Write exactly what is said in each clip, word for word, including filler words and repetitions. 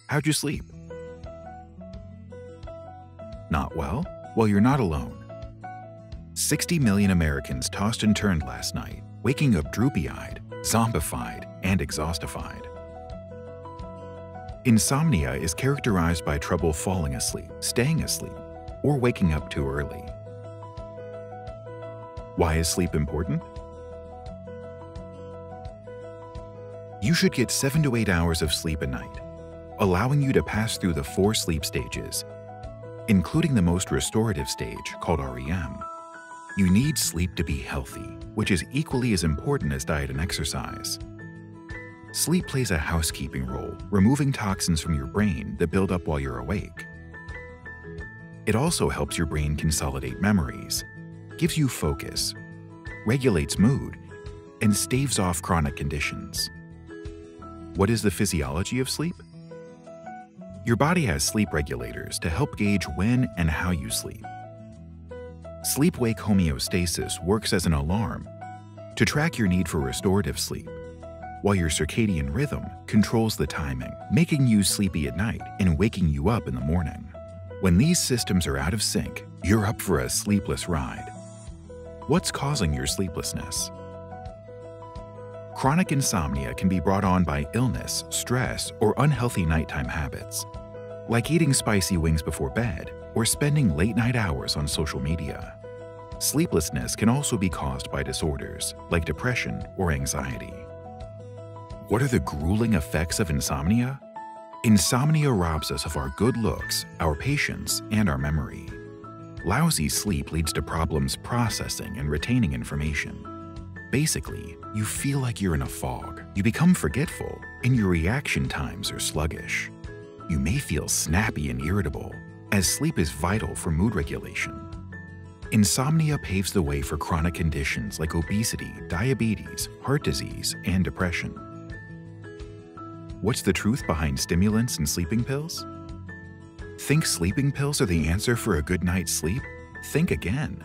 How'd you sleep? Not well? Well, you're not alone. sixty million Americans tossed and turned last night, waking up droopy-eyed, zombified, and exhaustified. Insomnia is characterized by trouble falling asleep, staying asleep, or waking up too early. Why is sleep important? You should get seven to eight hours of sleep a night, allowing you to pass through the four sleep stages, including the most restorative stage called R E M. You need sleep to be healthy, which is equally as important as diet and exercise. Sleep plays a housekeeping role, removing toxins from your brain that build up while you're awake. It also helps your brain consolidate memories, gives you focus, regulates mood, and staves off chronic conditions. What is the physiology of sleep? Your body has sleep regulators to help gauge when and how you sleep. Sleep-wake homeostasis works as an alarm to track your need for restorative sleep, while your circadian rhythm controls the timing, making you sleepy at night and waking you up in the morning. When these systems are out of sync, you're up for a sleepless ride. What's causing your sleeplessness? Chronic insomnia can be brought on by illness, stress, or unhealthy nighttime habits, like eating spicy wings before bed or spending late-night hours on social media. Sleeplessness can also be caused by disorders like depression or anxiety. What are the grueling effects of insomnia? Insomnia robs us of our good looks, our patience, and our memory. Lousy sleep leads to problems processing and retaining information. Basically, you feel like you're in a fog, you become forgetful, and your reaction times are sluggish. You may feel snappy and irritable, as sleep is vital for mood regulation. Insomnia paves the way for chronic conditions like obesity, diabetes, heart disease, and depression. What's the truth behind stimulants and sleeping pills? Think sleeping pills are the answer for a good night's sleep? Think again.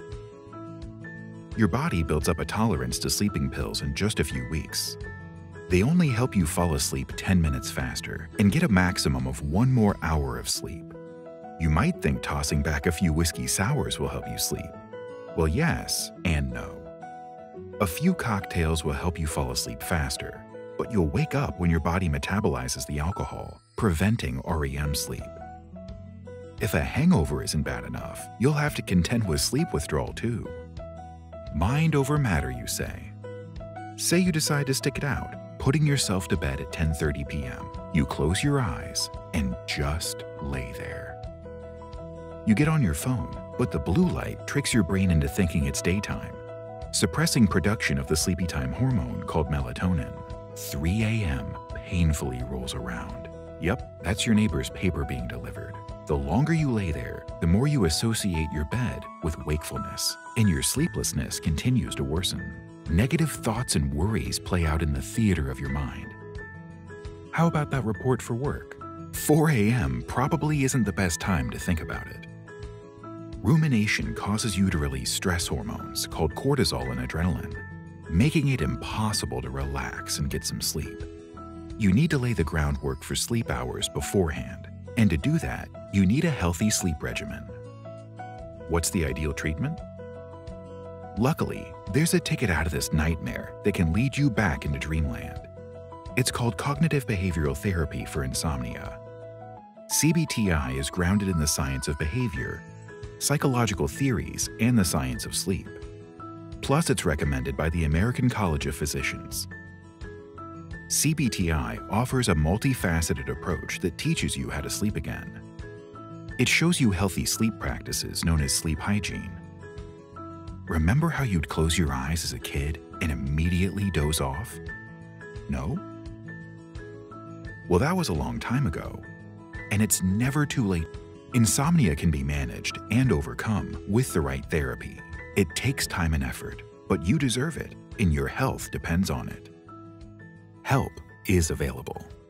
Your body builds up a tolerance to sleeping pills in just a few weeks. They only help you fall asleep ten minutes faster and get a maximum of one more hour of sleep. You might think tossing back a few whiskey sours will help you sleep. Well, yes and no. A few cocktails will help you fall asleep faster, but you'll wake up when your body metabolizes the alcohol, preventing R E M sleep. If a hangover isn't bad enough, you'll have to contend with sleep withdrawal too. Mind over matter, you say. Say you decide to stick it out, putting yourself to bed at ten thirty p m You close your eyes and just lay there. You get on your phone, but the blue light tricks your brain into thinking it's daytime, suppressing production of the sleepy time hormone called melatonin. three a m painfully rolls around. Yep, that's your neighbor's paper being delivered. The longer you lay there, the more you associate your bed with wakefulness, and your sleeplessness continues to worsen. Negative thoughts and worries play out in the theater of your mind. How about that report for work? four a m probably isn't the best time to think about it. Rumination causes you to release stress hormones called cortisol and adrenaline, making it impossible to relax and get some sleep. You need to lay the groundwork for sleep hours beforehand, and to do that, you need a healthy sleep regimen. What's the ideal treatment? Luckily, there's a ticket out of this nightmare that can lead you back into dreamland. It's called cognitive behavioral therapy for insomnia. C B T I is grounded in the science of behavior, psychological theories, and the science of sleep. Plus, it's recommended by the American College of Physicians. C B T I offers a multifaceted approach that teaches you how to sleep again. It shows you healthy sleep practices known as sleep hygiene. Remember how you'd close your eyes as a kid and immediately doze off? No? Well, that was a long time ago, and it's never too late. Insomnia can be managed and overcome with the right therapy. It takes time and effort, but you deserve it, and your health depends on it. Help is available.